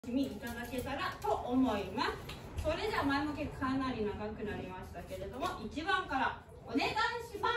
いただけたらと思います。それでは前向きかなり長くなりましたけれども、1番からお願いします。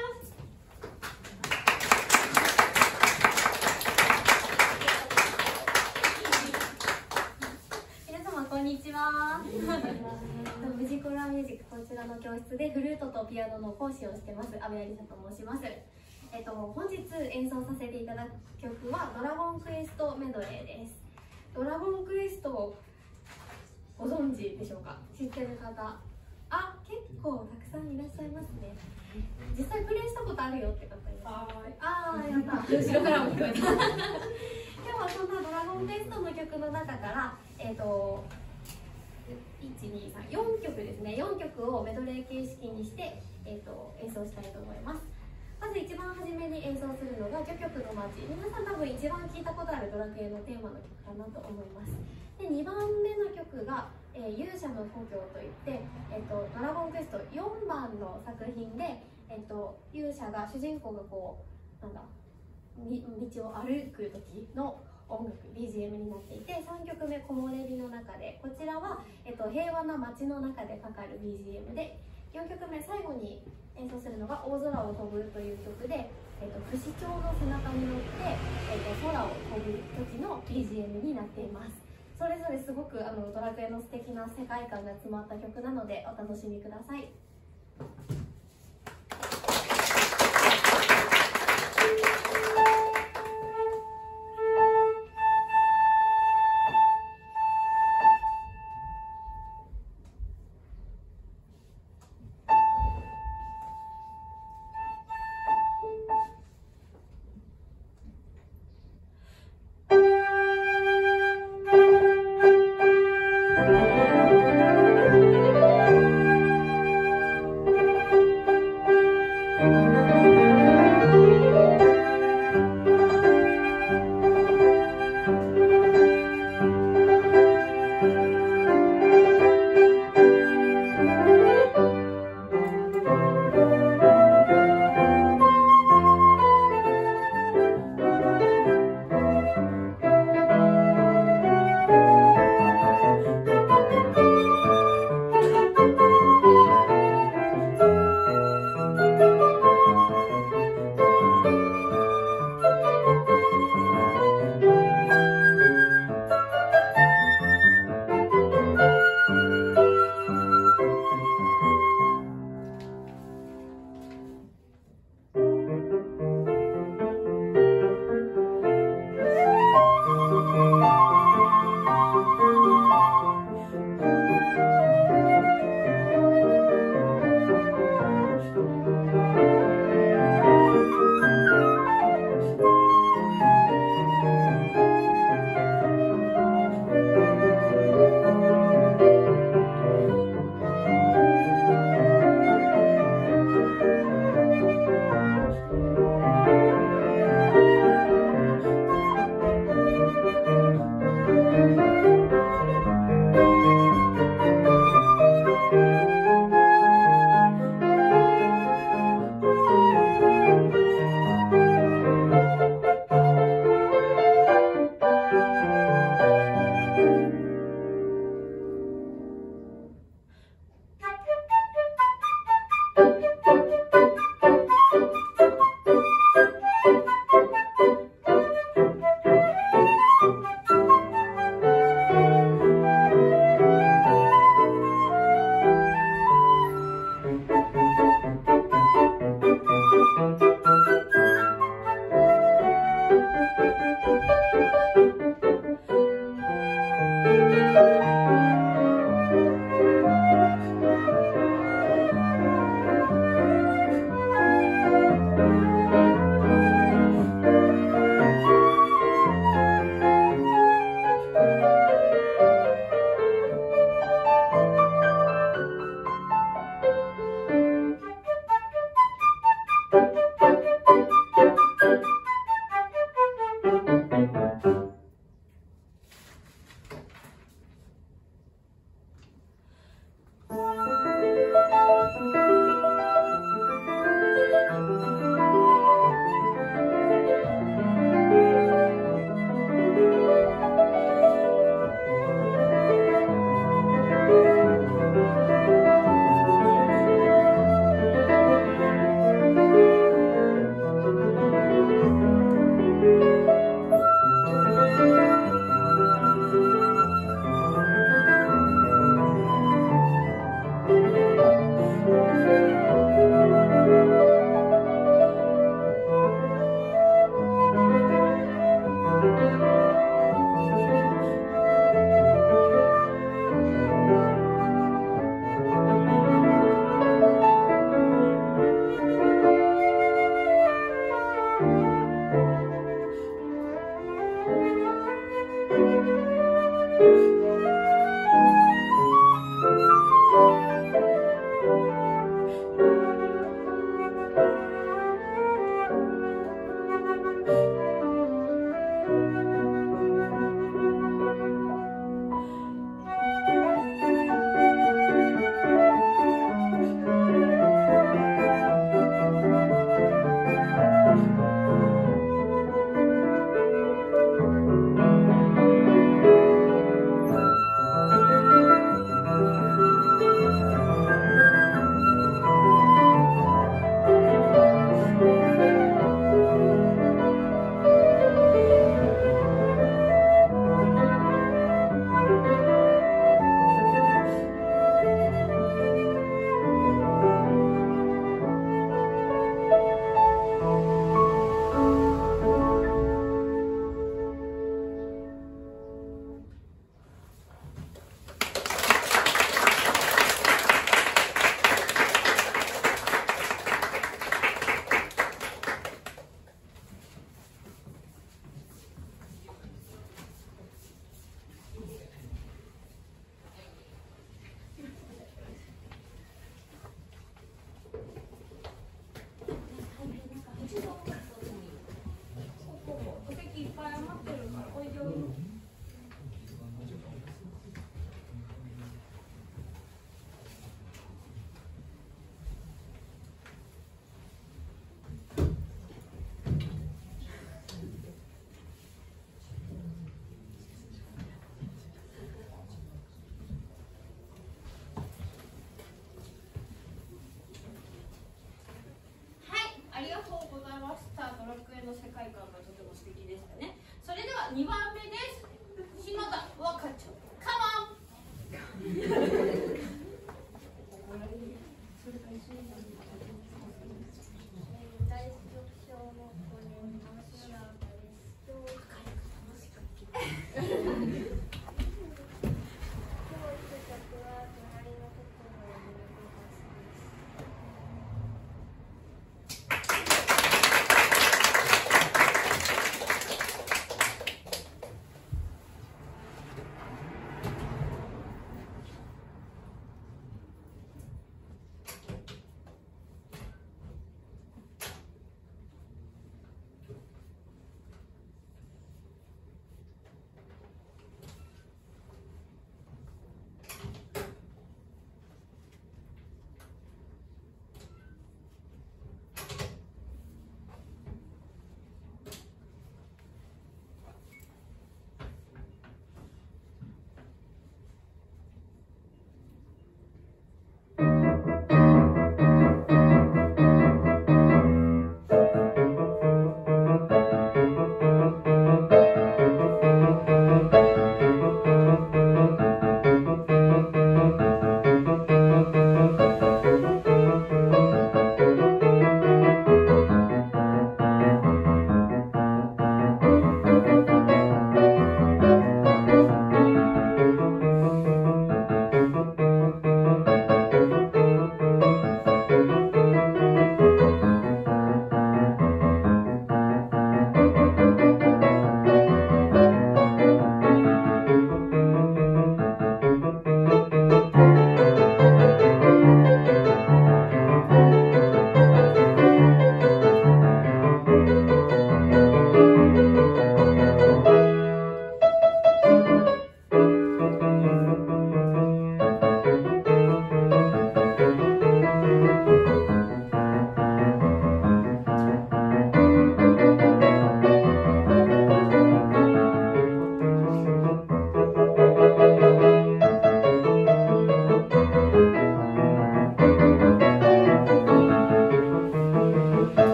皆様こんにちは。ムジコラミュージックこちらの教室でフルートとピアノの講師をしてます阿部有沙と申します。本日演奏させていただく曲はドラゴンクエストメドレーです。ドラゴンクエストをご存知でしょうか？知ってる方、結構たくさんいらっしゃいますね。実際プレイしたことあるよって方いらっしゃる？やった。後ろからも聞こえた。今日はそんなドラゴンクエストの曲の中から1、2、3、4曲ですね。4曲をメドレー形式にして、演奏したいと思います。まず一番初めに演奏するのが序曲の街。皆さん多分一番聴いたことあるドラクエのテーマの曲かなと思います。で2番目の曲が、勇者の故郷といって、ドラゴンクエスト4番の作品で、勇者が主人公がこう道を歩く時の音楽 BGM になっていて、3曲目木漏れ日の中で、こちらは、平和な街の中でかかる BGM で、4曲目最後に演奏するのが大空を飛ぶという曲で、不死鳥の背中に乗って、空を飛ぶ時の BGM になっています。それぞれすごくドラクエの素敵な世界観が詰まった曲なのでお楽しみください。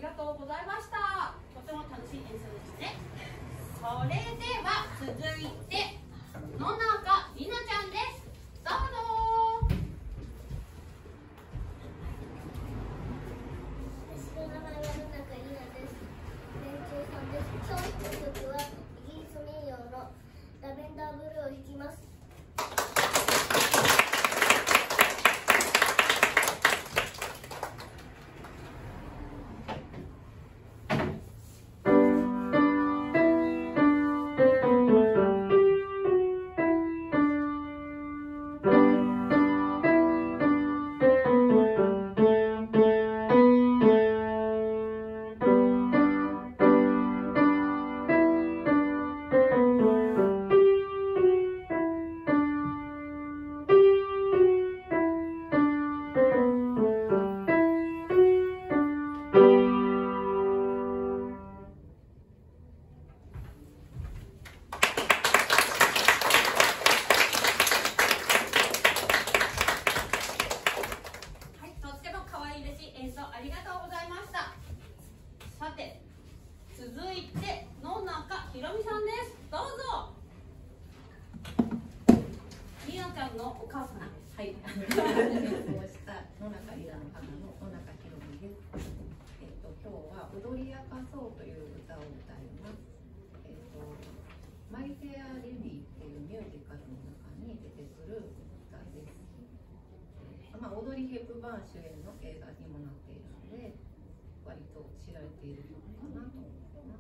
がとうございました。とても楽しい演奏でしたね。それでは続いて野中里奈ちゃんです。どうぞ。 私の名前は野中里奈です。年中さんです。今日の曲はイギリス民謡のラベンダーブルーを弾きます。 マイ・フェア・レディっていうミュージカルの中に出てくる歌です。オードリー・ヘップバーン主演の映画にもなっているので、割と知られている曲かなと思います。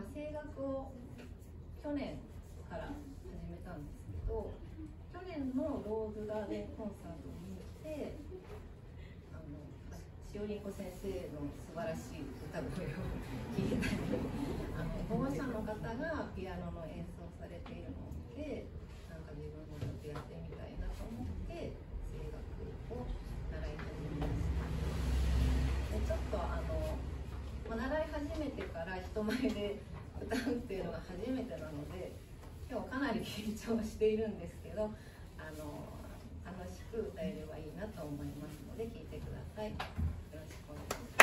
声楽を去年から始めたんですけど、去年のローズガーデンコンサートに行って、しおりんこ先生の素晴らしい歌声を聴いたり、保護者の方がピアノの演奏されているのを見て、なんか自分もちょっとやってみたいなと思って声楽を習い始めました。でちょっと習い始めてから人前で歌うっていうのが初めてなので、今日かなり緊張しているんですけど、楽しく歌えればいいなと思いますので聴いてください。よろしくお願いします。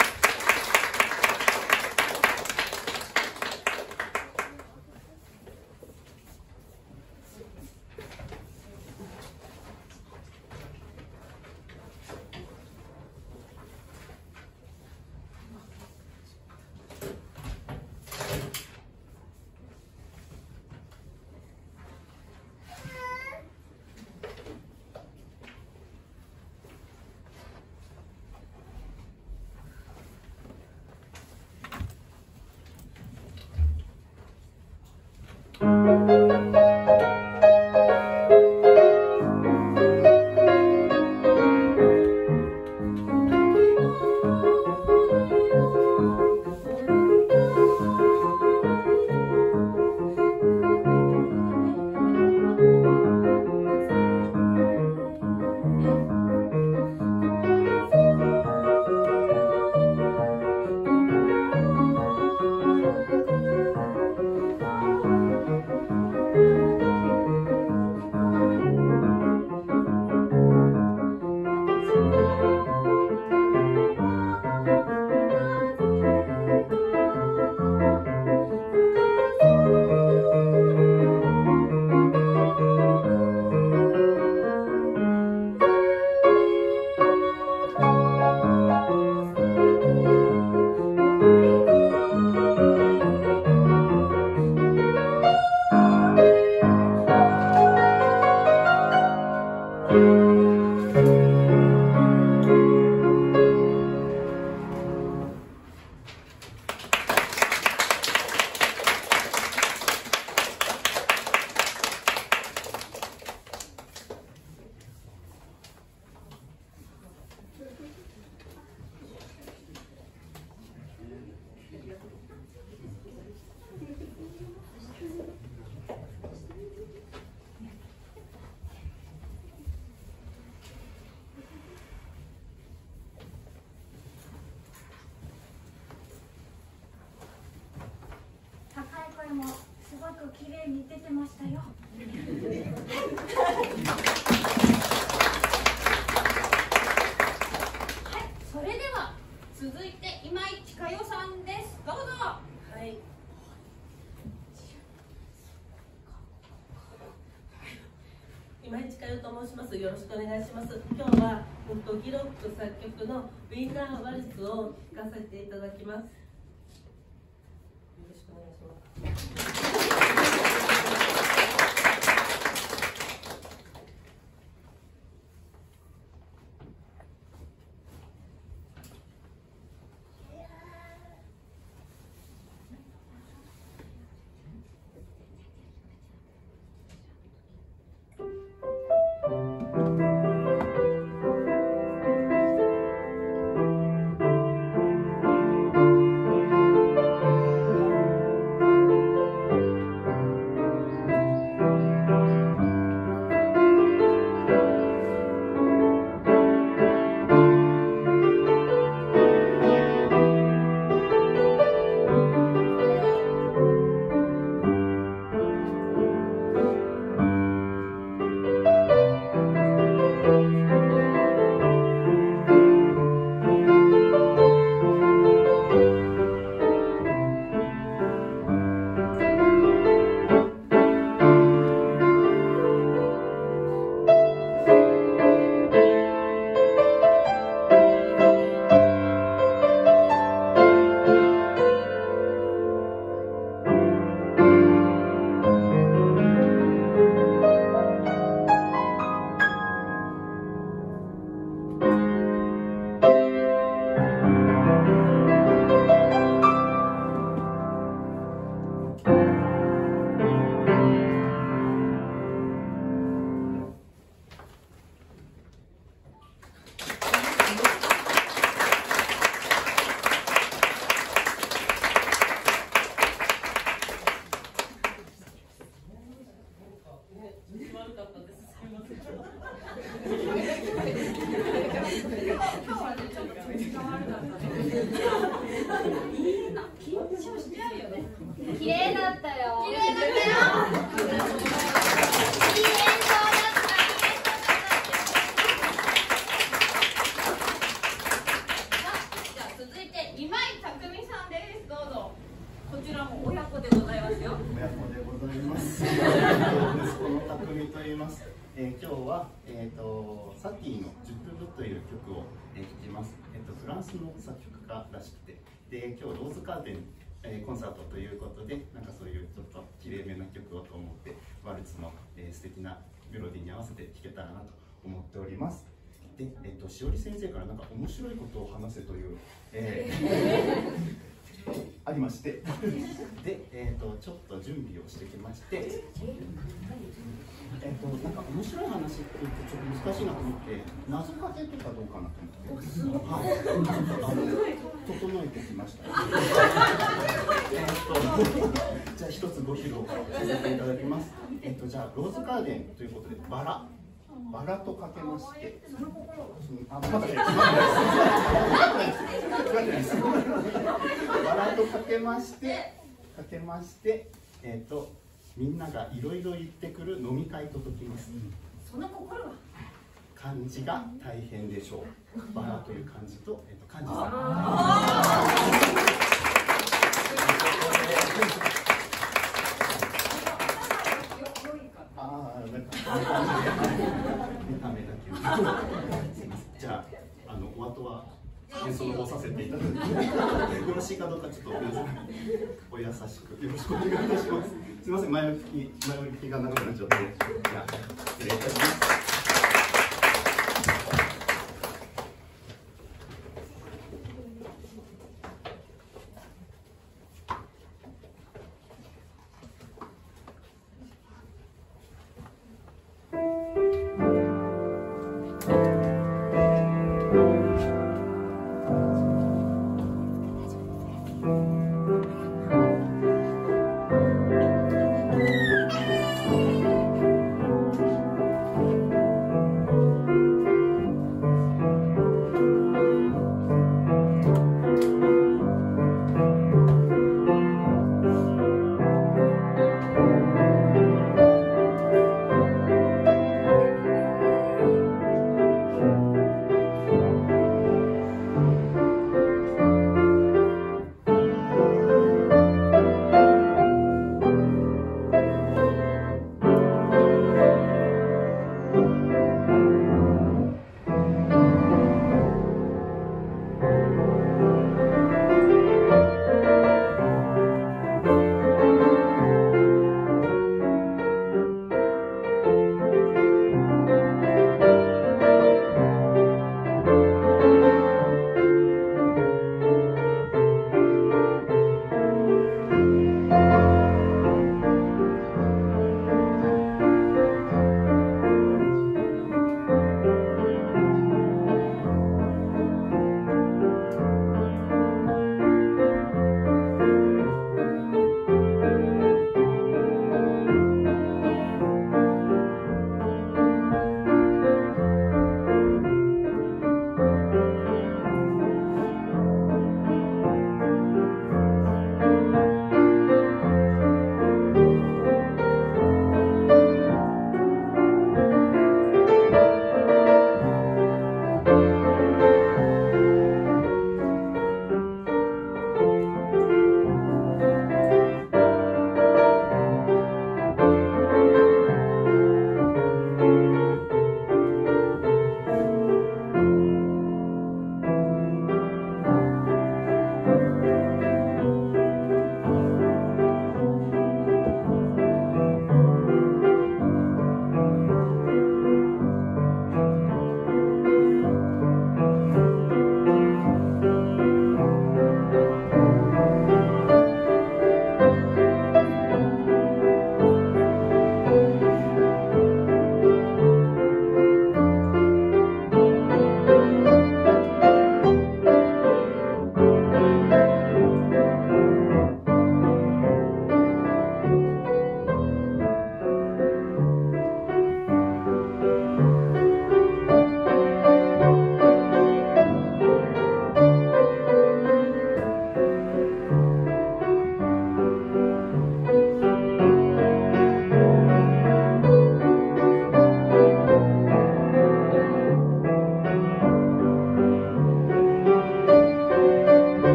もすごく綺麗に出てましたよ。はい、それでは続お願いします。今日はギロック作曲のウィンナーワルツを聴かせていただきます。よろしくお願いします。 綺麗だったよ。 綺麗だったよ。いい演奏だった。いい演奏だった。じゃあ続いて今井匠さんです。どうぞ。こちらも親子でございますよ。 親子でございます。息子の匠と言います。今日はサティの10分という曲を弾きます。フランスの作曲家らしくて、で今日ローズカーテンコンサートということで、なんかそういうちょっときれいめな曲をと思ってワルツの素敵なメロディーに合わせて弾けたらなと思っております。で、しおり先生からなんか面白いことを話せという、ありまして、で、ちょっと準備をしてきまして、なんか面白い話って言ってちょっと難しいなと思って、謎かけとかどうかなと思って、はい、整えてきました。じゃあ一つご披露させていただきます。じゃあローズガーデンということでバラとかけまして、バラとかけまして、みんながいろいろ言ってくる飲み会と解きます。 その心は漢字が大変でしょう。バラという漢字と、漢字さん。見た目だけ。すみません。じゃあ、お後は演奏の方させていただいてよろしいかどうかちょっとお優しくよろしくお願いいたします。すみません、前置きが長くなっちゃって、じゃあ失礼いたします。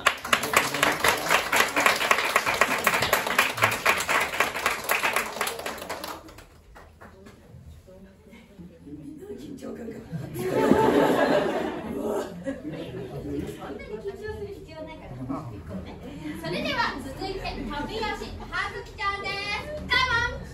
それでは続いて飛び吉葉月ちゃんです。カモ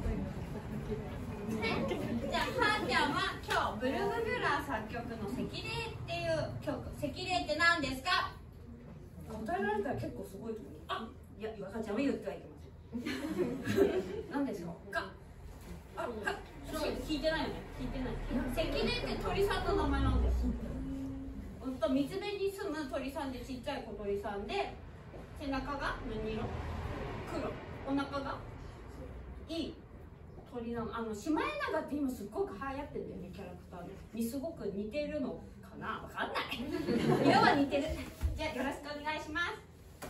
ン。じゃあはーちゃんは今日ブルーム・ビュラー作曲の「赤霊」っていう曲。赤霊って何ですか？ 答えられたら結構すごいと思う。あ、いや、岩川ちゃんは言ってはいけません。何でしょうか？あ、聞いてないよね。聞いてない。 赤霊って鳥さんの名前なんです。水辺に住む鳥さんでちっちゃい小鳥さんで、背中が何色？黒。お腹がいい鳥なの。シマエナガって今すっごく流行ってるんだよね、キャラクターにすごく似てるのかな、わかんない色は似てる。じゃあよろしくお願いします。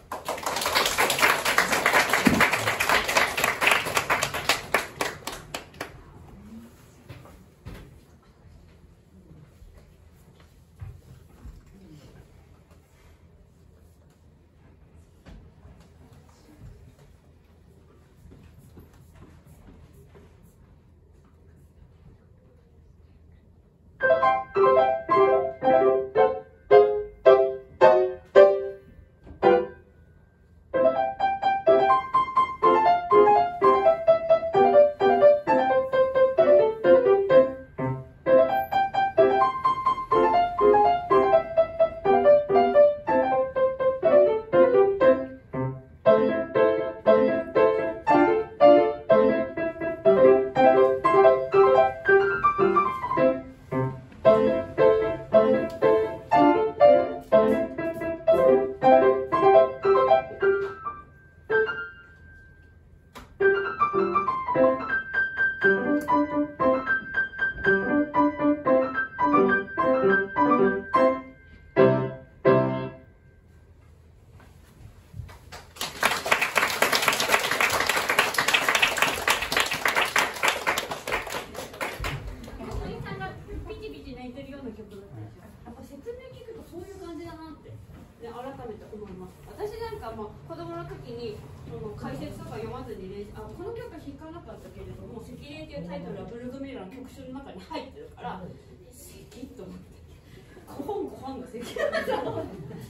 子供の時に解説とか読まずにこの曲弾かなかったけれども「赤霊」っていうタイトルはブルーグ・ミラーの曲集の中に入ってるから「赤」と思って「コホンコホン」が赤霊だと思って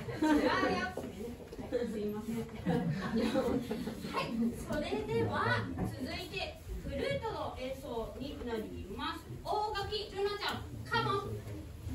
すいませんはい、それでは続いてフルートの演奏になります。大垣ルナちゃん、カモン。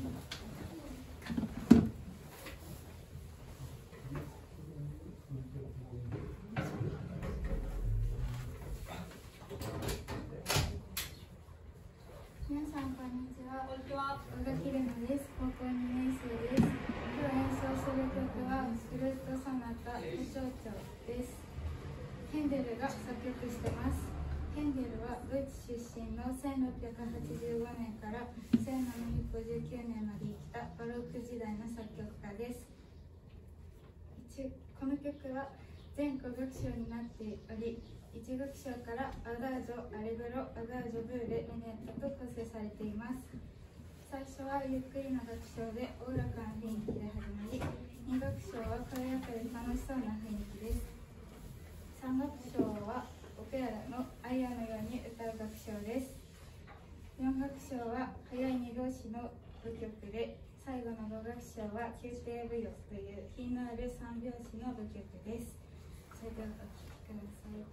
皆さんこんにちは。 こんにちは。 大垣ルナです。高校2年生です。今日演奏する曲はフルートソナタ「胡蝶々」です。ヘンデルが作曲してます。ヘンデルはドイツ出身の1685年から1759年まで生きたバロック時代の作曲家です。この曲は全5楽章になっており、1楽章からアダージョ、アレグロ、アダージョ、ブーレ、ミネットと構成されています。最初はゆっくりな楽章でおおらかな雰囲気で始まり、2楽章は軽やかで楽しそうな雰囲気です。3楽章はオペラのアイアのように歌う楽章です。4楽章は速い2拍子の舞曲で、最後の5楽章は宮廷舞踊という品のある3拍子の舞曲です。それではお聴きください。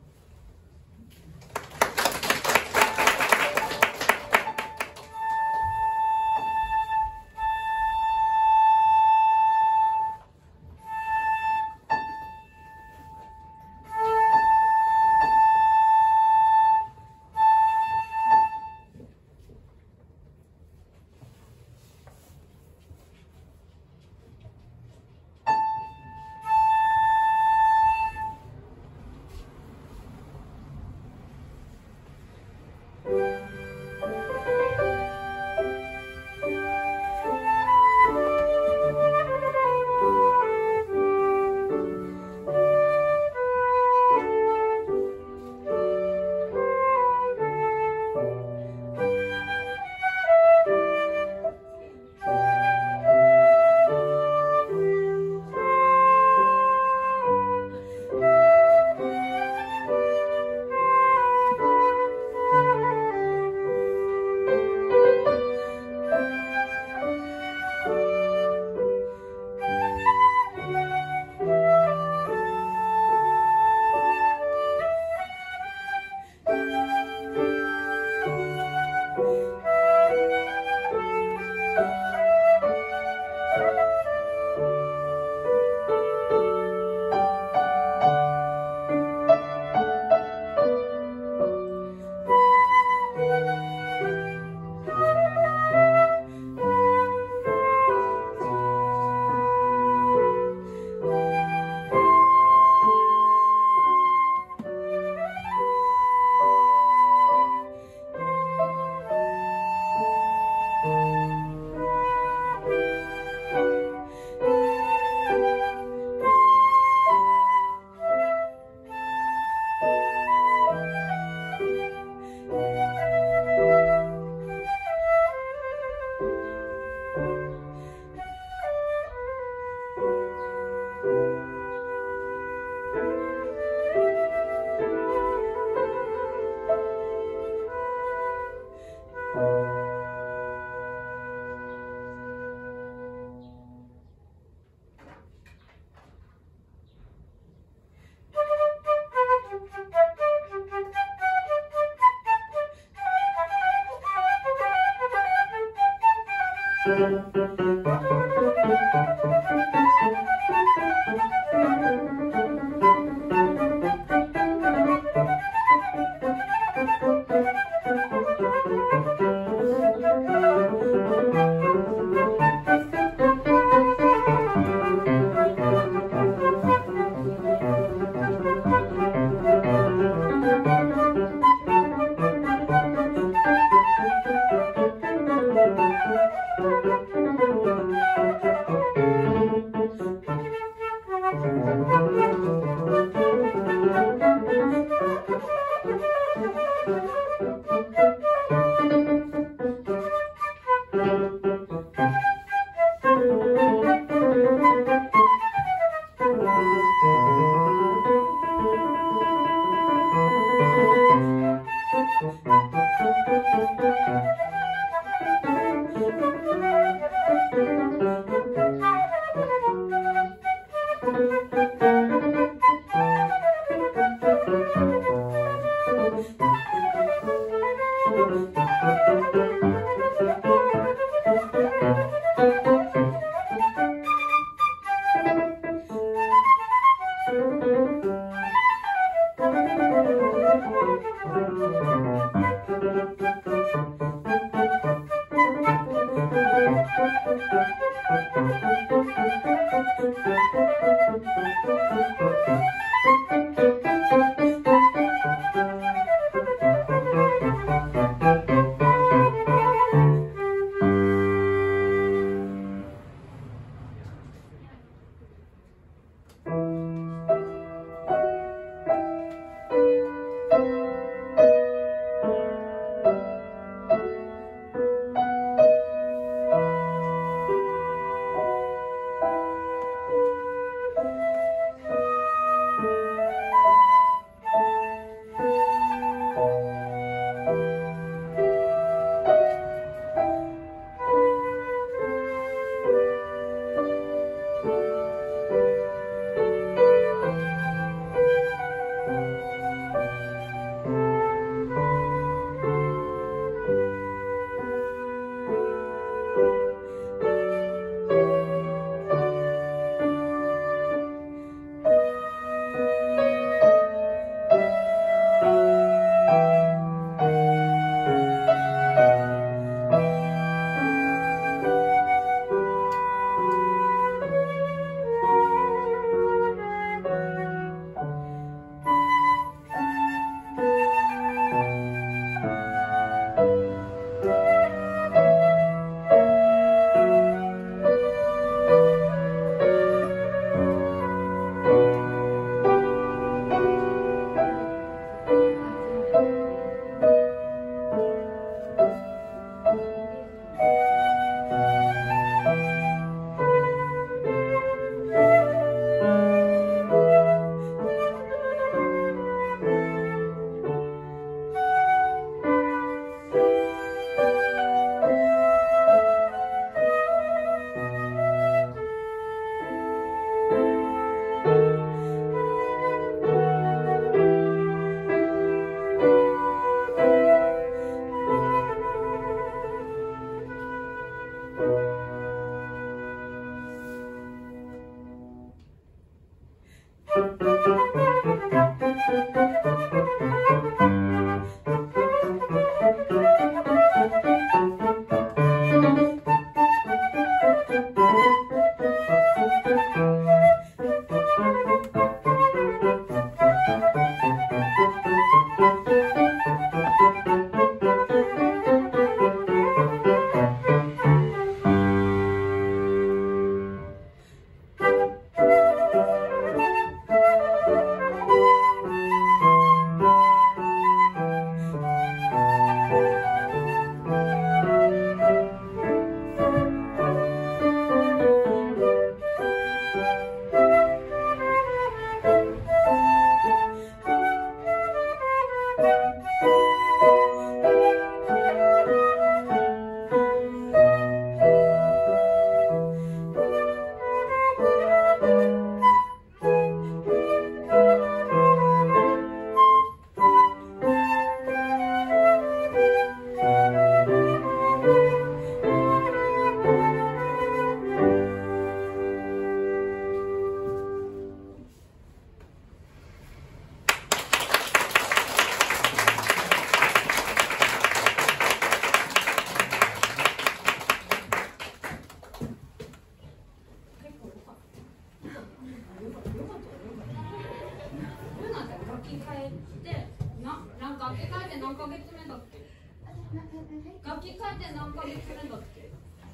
ってなんか楽器変えて何ヶ月目だっけ？楽器変えて何ヶ月目だっけ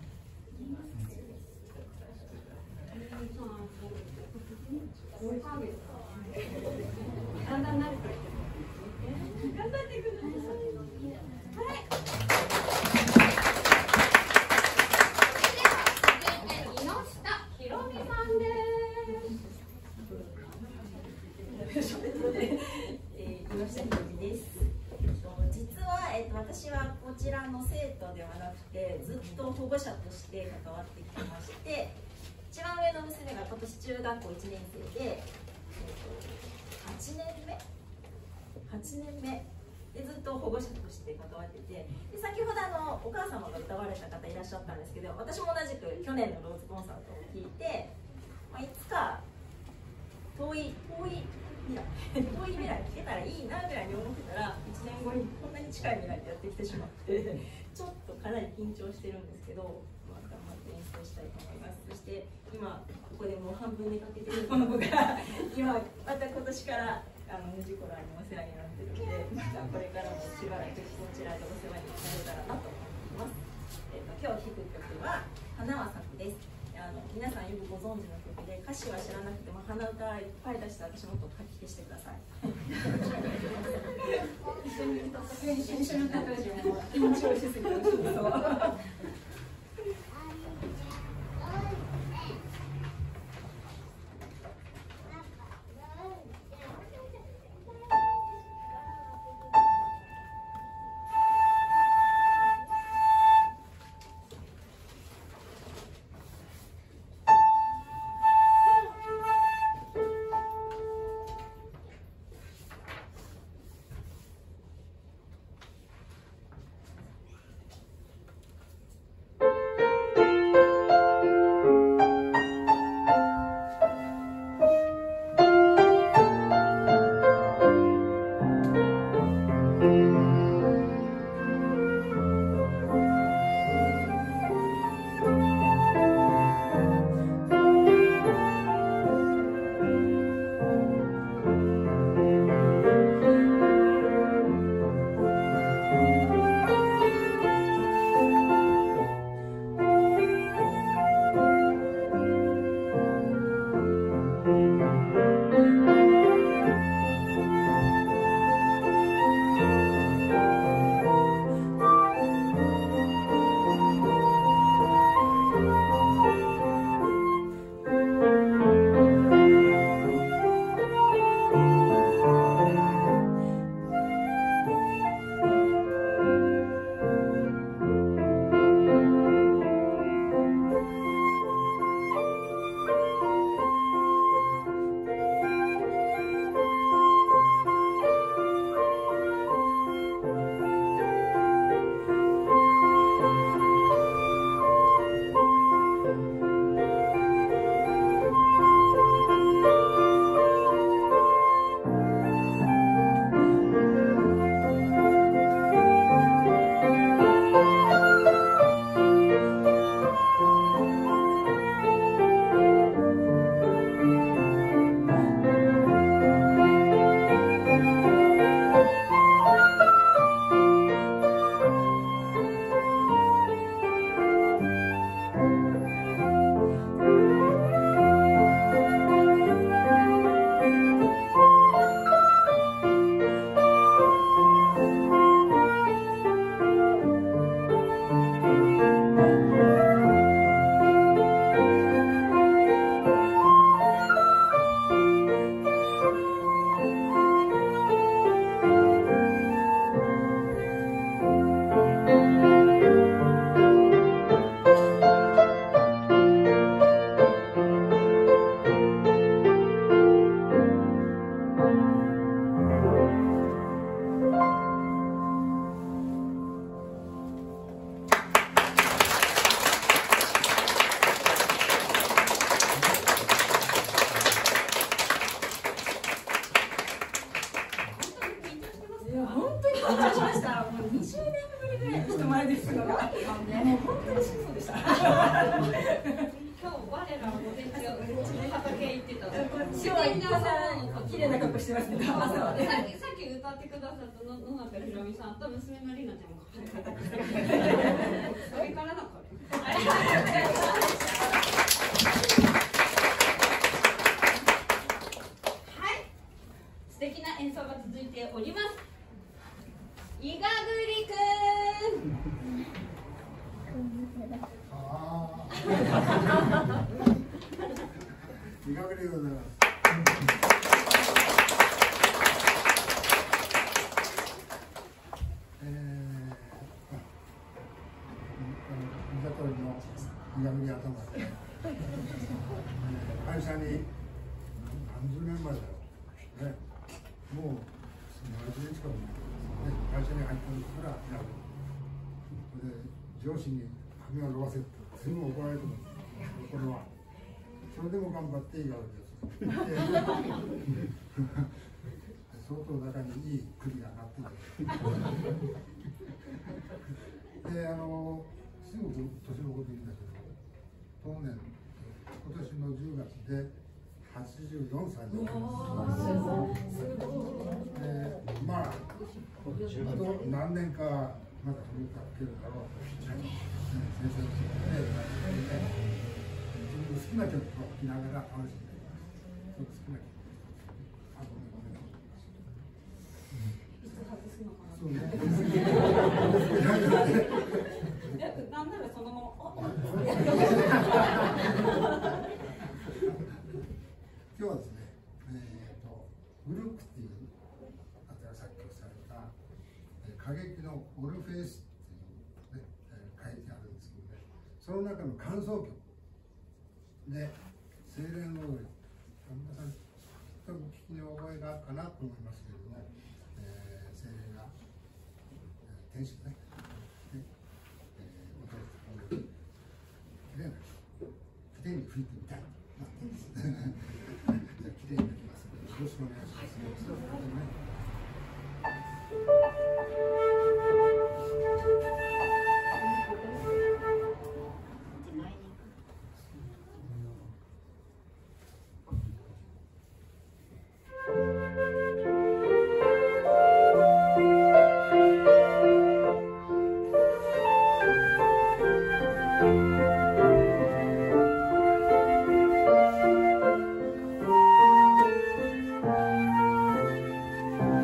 ？5ヶ月。だんだん慣れてきて。頑張ってください。はい。それでは続いて木下ひろみさんです。 木下ひろみです。実は、私はこちらの生徒ではなくてずっと保護者として関わってきてまして、一番上の娘が今年中学校1年生で、8年目でずっと保護者として関わってて、で先ほどお母様が歌われた方いらっしゃったんですけど、私も同じく去年のローズコンサートを聞いて、いつか遠い未来聞けたらいいなぐらいに思ってたら、1年後にこんなに近い未来でやってきてしまってちょっとかなり緊張してるんですけど、頑張って演奏したいと思います。そして今ここでもう半分寝かけてるこの子が今また今年からムジコラにお世話になってるので、またこれからもしばらくこちらでお世話になれたらなと思います。今日弾く曲は「花は咲く」です。皆さんよくご存知の曲で、歌詞は知らなくても鼻歌いっぱい出して私のことを書き消してください。一緒に歌っても緊張しすぎて前ですのが、もう本当にしんどそうでした。 今日我彼らは午前中畑行ってた。 今日は綺麗な格好してますね。朝はね。 さっき歌ってくださった野中ひろみさんと娘のりなちゃんもそれからだこれ。はい、素敵な演奏が続いております。いがぐりくん。 いかがでございます。見た通りのいがぐり頭で、会社に何十年前だよ、ね、もう70年近く前、ね、会社に入った時からいがぐりで、上司に髪を伸ばせってすぐ怒られるの、これは。それでも頑張っていがぐりです。相当中にいい首がなってる。で、すぐ年のこと言うんだけど、当年、今年の10月で84歳になります。まあ、あと何年かまだ続けるだろうと、先生の仕事で、自分の好きな曲を聴きながら楽しんでいます。好きな曲。そうね。 なんならそのまま。 今日はですね、グループっていう作曲された歌劇のオルフェウスっていうね、書いてあるんですけどね、その中の感想曲で精霊の踊り、皆さん多分聞きに覚えがあるかなと思いますけれども、精霊が天使ね、踊るきれいなきれいに吹いてみたいなっていますね。じゃあきれいになりますのでよろしくお願いします。 「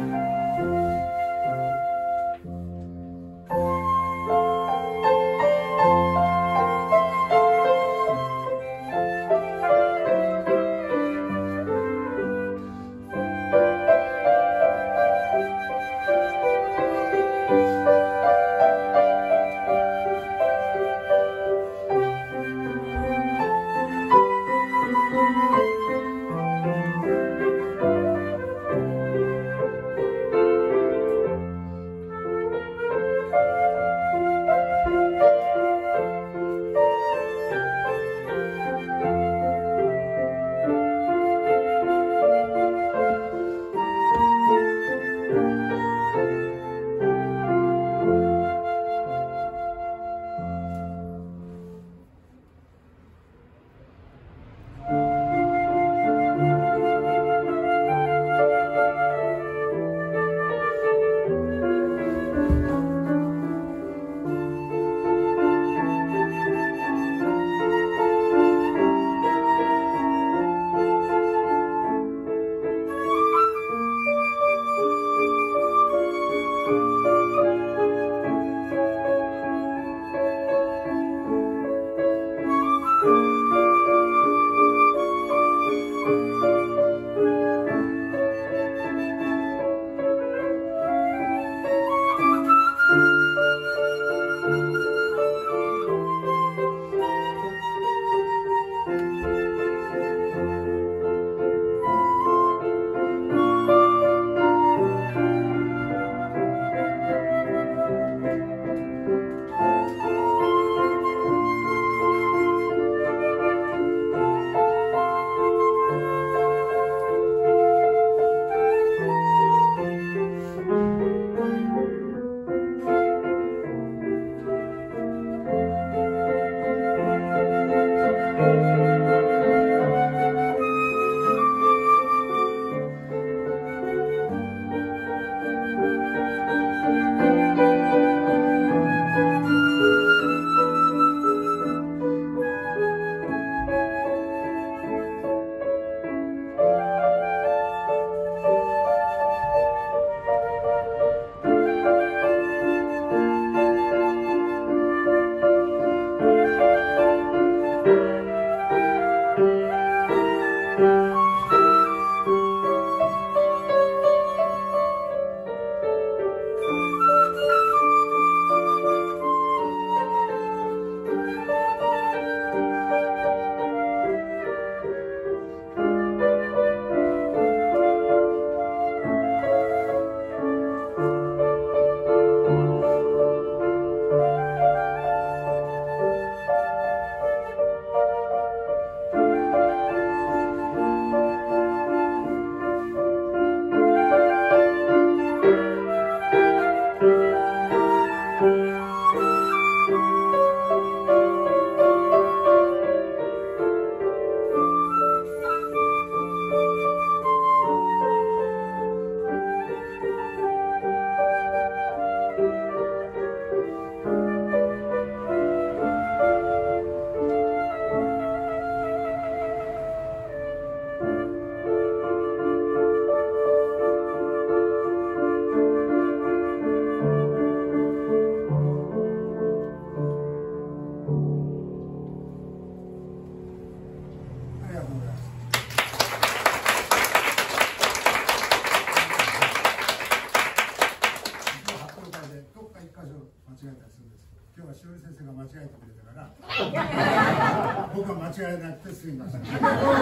違いなくてすみません。 いい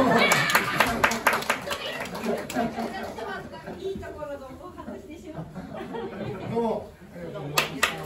ところどこ外してしまった。 どうもありがとうございました。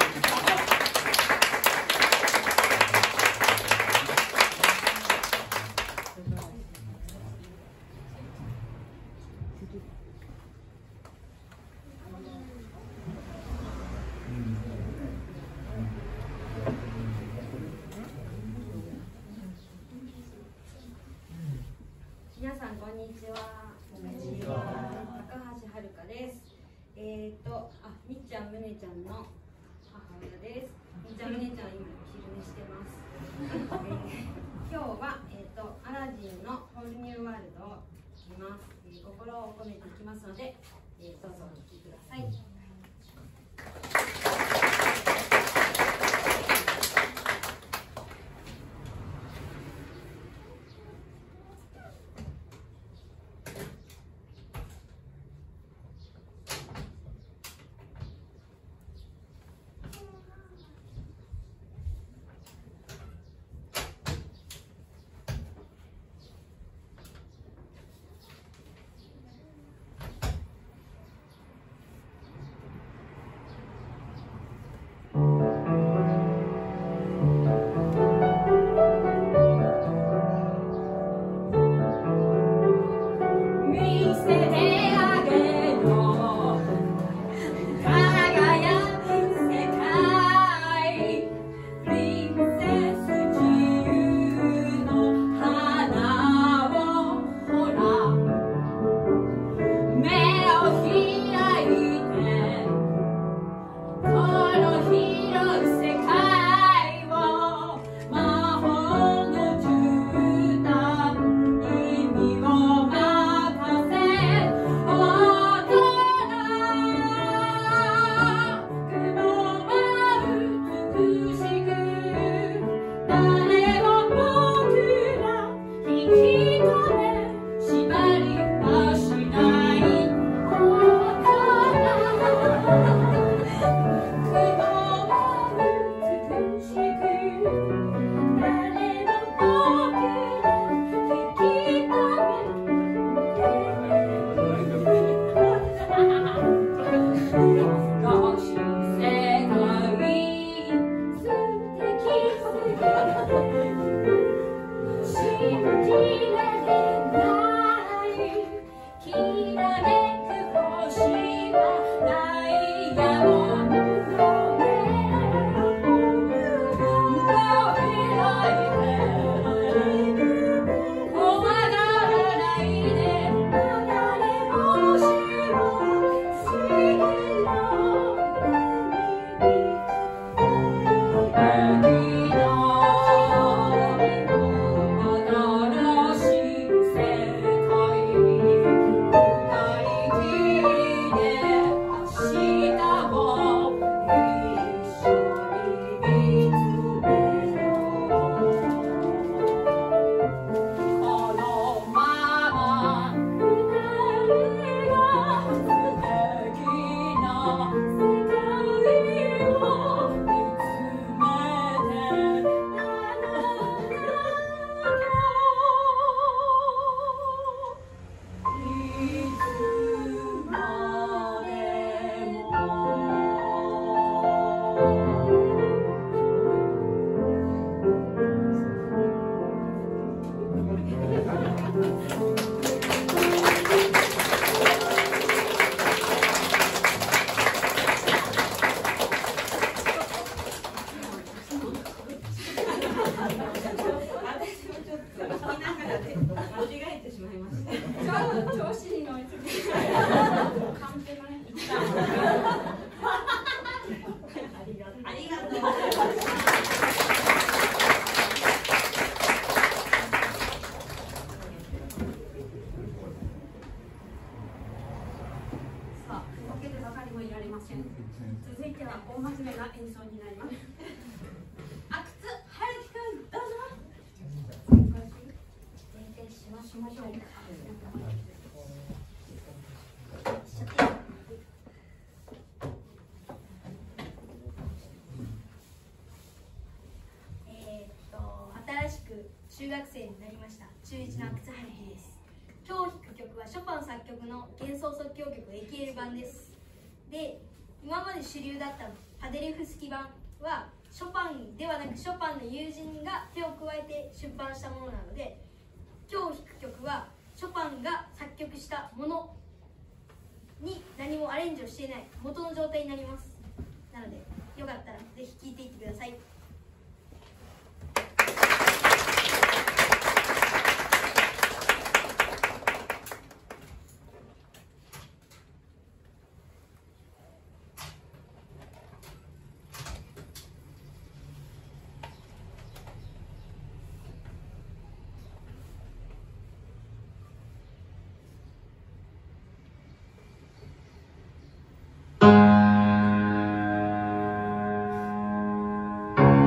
皆さんこんにちは。高橋遥です。みっちゃんむねちゃんの母親です。みっちゃんむねちゃん今昼寝してます。今日はアラジンのホールニューワールドを聞きます。心を込めていきますので、どうぞお聞きください。 続いては大真面目な演奏になります。阿久津春樹くん、どうぞ。しましょう。 新しく中学生になりました中1の阿久津春樹です。今日弾く曲はショパン作曲の幻想即興曲エキエル版です。で、今まで主流だったパデレフスキ版はショパンではなくショパンの友人が手を加えて出版したものなので、今日弾く曲はショパンが作曲したものに何もアレンジをしていない元の状態になります。なのでよかったらぜひ聴いていってください。 「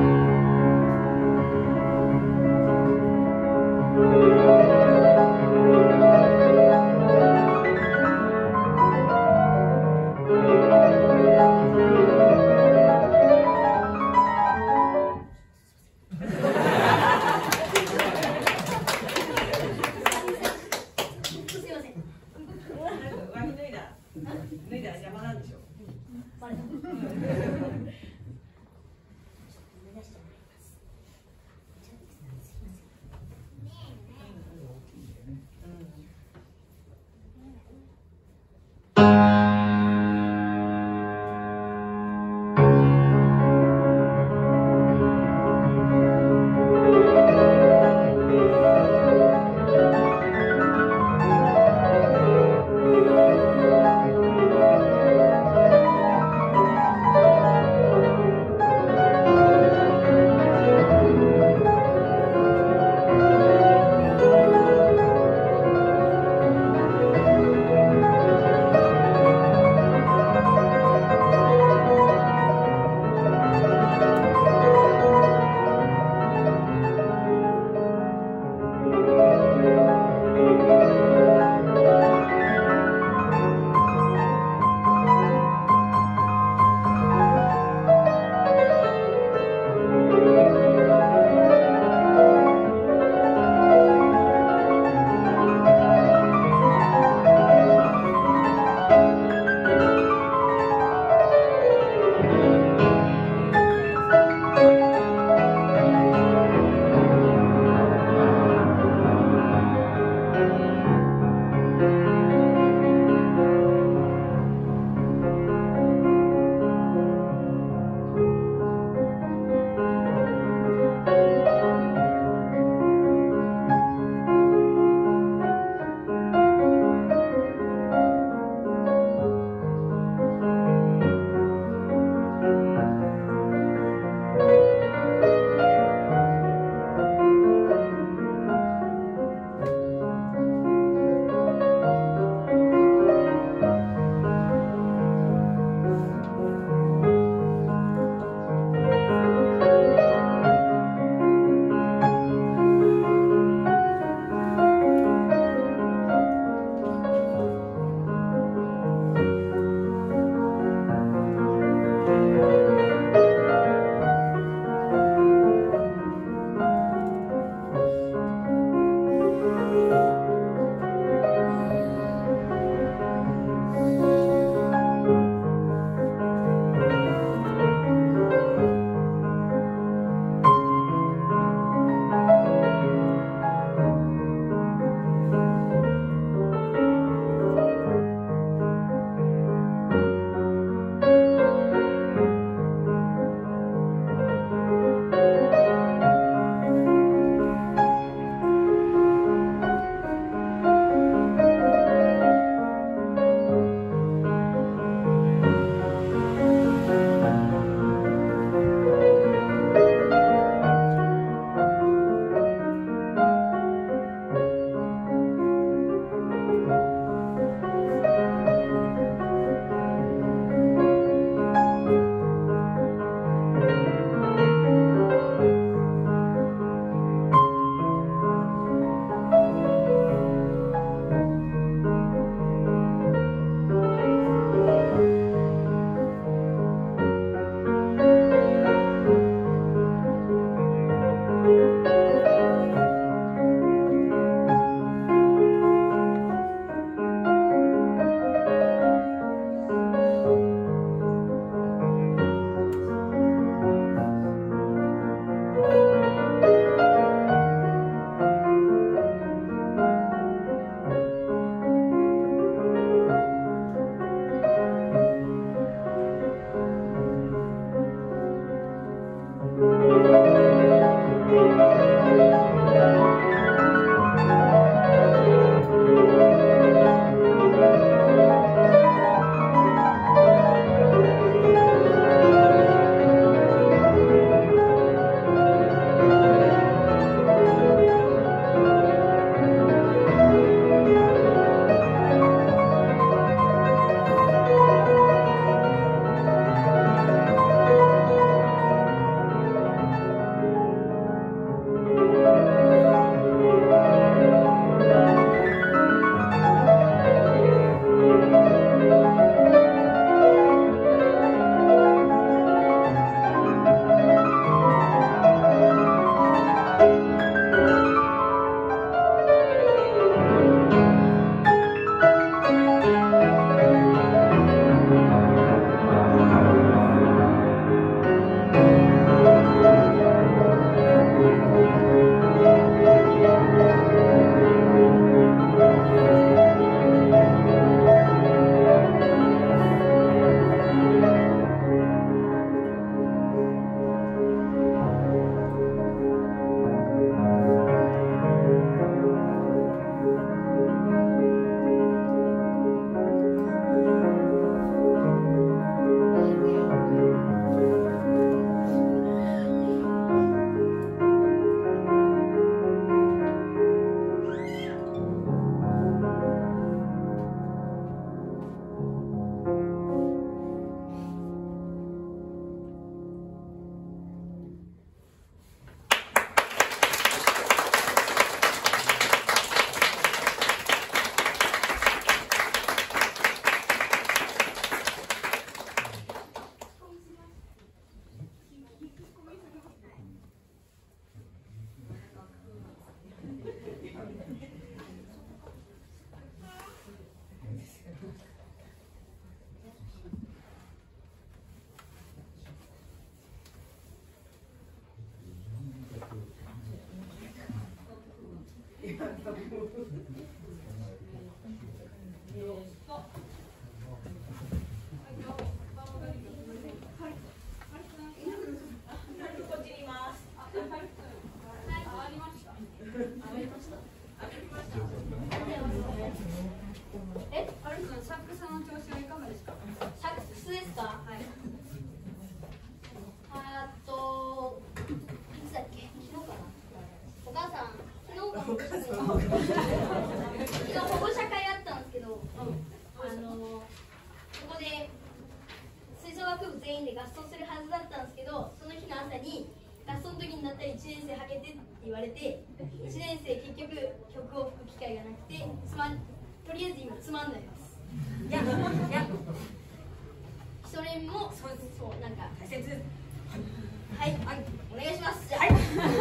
サックスの調子はいかがですか？ サックスですか？はい。いつだっけ？昨日かな。お母さん、昨日かも。昨日保護者会あったんですけど、そこで吹奏楽部全員で合奏するはずだったんですけど、その日の朝に合奏の時になったら1年生はけてって言われて、1年生結局曲を吹く機会がなくて、とりあえず今つまんないです。いやそれもそうなんか大切。はい、お願いします。じゃあ、はい。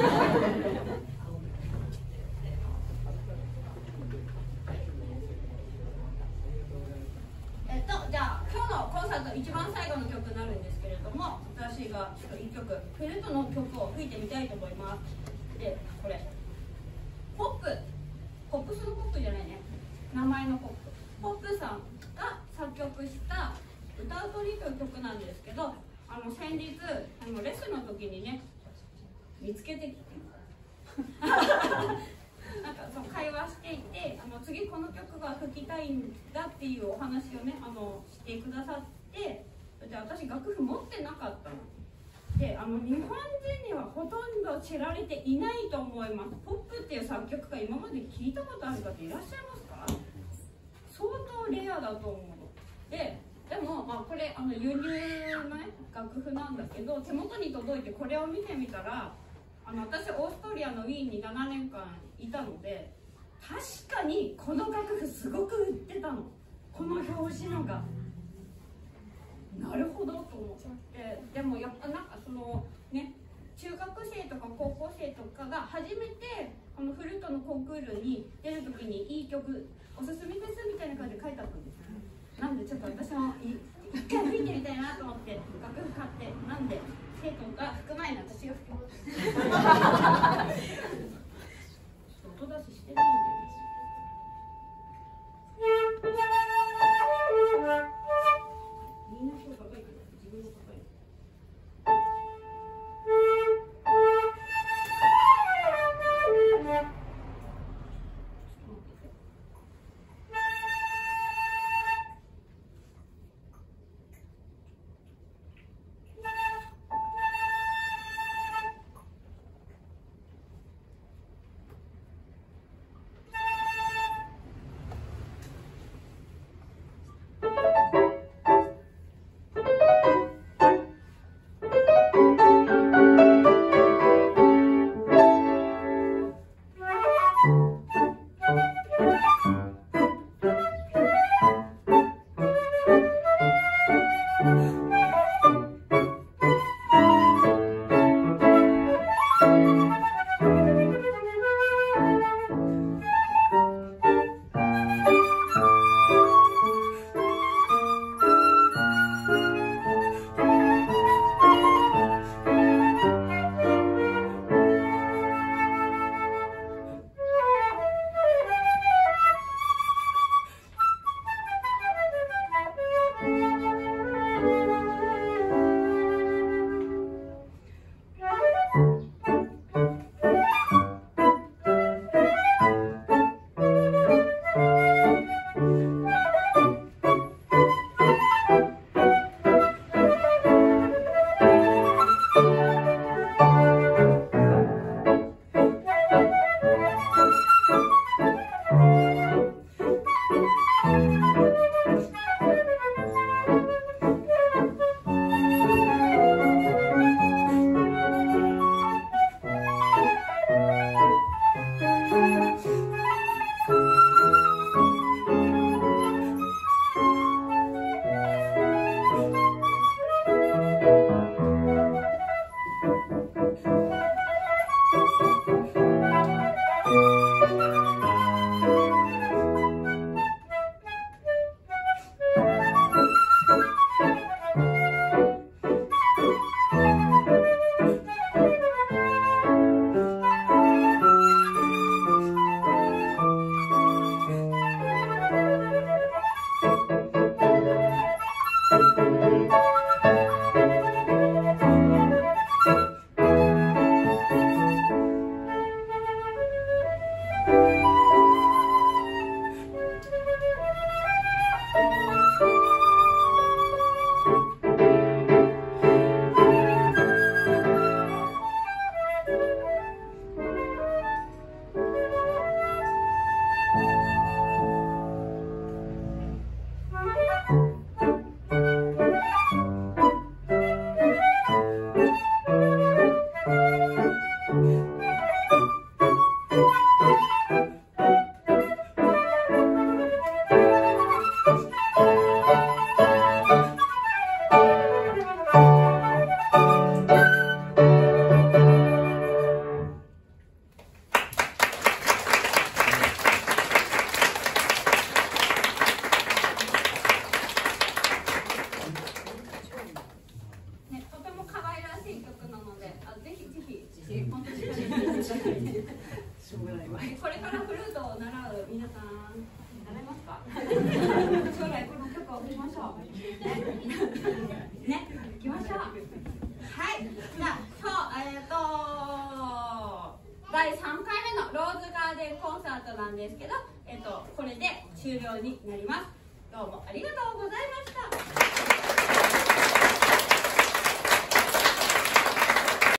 じゃあ今日のコンサート一番最後の曲になるんですけれども、私がちょっと1曲フルートの曲を吹いてみたいと思います。で、これポップスのポップじゃないね、名前のポップさんが作曲した「歌う鳥」という曲なんですけど、先日レッスンの時にね見つけてきてなんかそう会話していて、次この曲が吹きたいんだっていうお話をねしてくださって、で私楽譜持ってなかったので、日本人にはほとんど知られていないと思います。ポップっていう作曲家今まで聞いたことある方いらっしゃいますか？相当レアだと思うので、でも、これ輸入の、ね、楽譜なんだけど、手元に届いてこれを見てみたら、私オーストリアのウィーンに7年間いたので、確かにこの楽譜すごく売ってたの、この表紙のが。なるほどと思って、でもやっぱなんかそのね、中学生とか高校生とかが初めてこのフルートのコンクールに出るときにいい曲おすすめですみたいな感じで書いてあったんです。なんでちょっと私も一回吹いてみたいなと思って楽譜買って、なんで生徒が吹く前に私が吹きます。音出ししてないんだよ。みんなそう叩いてる。自分も叩いてる。 行きましょうね、行きましょう。はい、じゃあ第3回目のローズガーデンコンサートなんですけど、これで終了になります。どうもありがとう